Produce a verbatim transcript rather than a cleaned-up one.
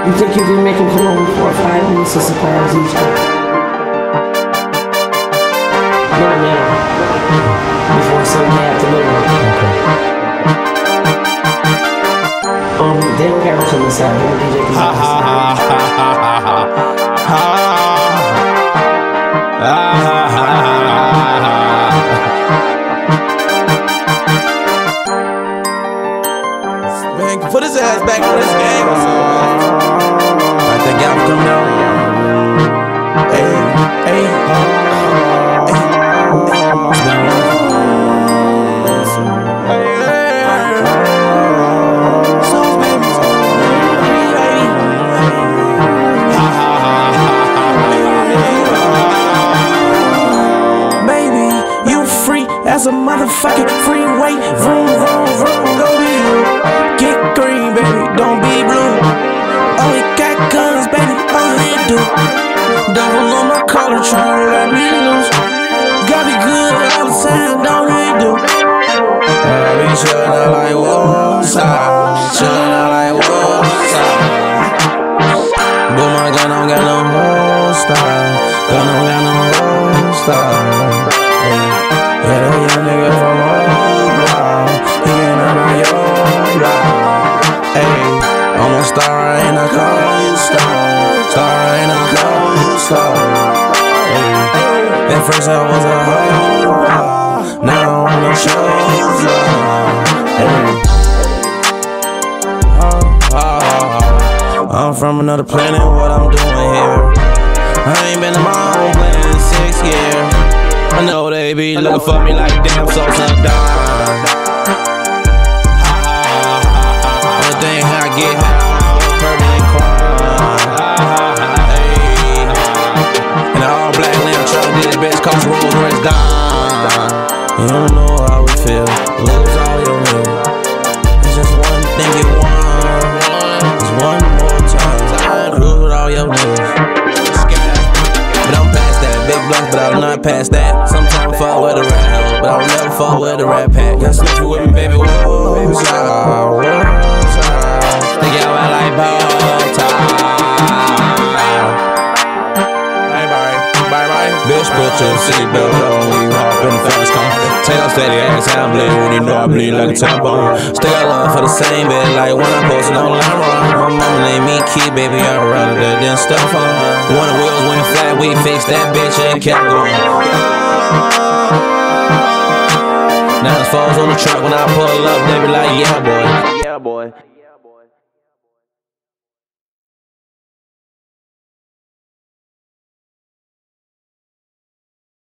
You think you can make him come over four or five minutes to surprise each other? Not now. Before Sunday afternoon. Okay. Um, they don't gotta come inside. They don't D J can Ha ha ha ha ha ha ha ha ha ha. Man, put his ass back on this game or something. Like that guy was coming out. Hey, hey, hey. As a motherfucking freeway, vroom, vroom, vroom, go be you. Get green, baby, don't be blue. Oh, we got guns, baby, all they do. Devil on my collar, trying to let me loose. Gotta be good all the time, don't we do? I be chillin' out like Woosah, chillin' out like Woosah. But my gun don't got no holster, gun don't got no holster. Yeah, that young nigga from Oakland, he ain't on my block. Ayy, I'm a star in a coaster, star in a coaster. Ayy, at first I was a hoe, now I'm a shoulder. Ayy, oh, oh, oh. I'm from another planet, what I'm doing here? I ain't been to my own planet in six years. I know they be looking for me like damn so done. One thing I get purple and crime. And an all black lamb truck, this bitch cost Rolls Royce dime. You don't know how we feel, lose all your will. It's just one thing you want, it's one more time, lose all your will. But I'm past that, big blunt, but I'm not past that. Sometimes I fuck with a rap house, but I'll never fuck with a rap pack. Got sniff you with me, baby, whoa, whoa, whoa. Think y'all out like ball time. Bye bye, bye bye. Bitch, put your seatbelt on, we hop in the fast car. Tail steady, ass how I bleed when you know I bleed like a tampon. Still got love for the same bed, like when I posted on Limelight. My mama named me Key, baby, I'd rather that than stuff on. One of the wheels went flat, we fixed that bitch and kept going. Now it's falls on the truck when I pull up, they be like, yeah boy, yeah boy.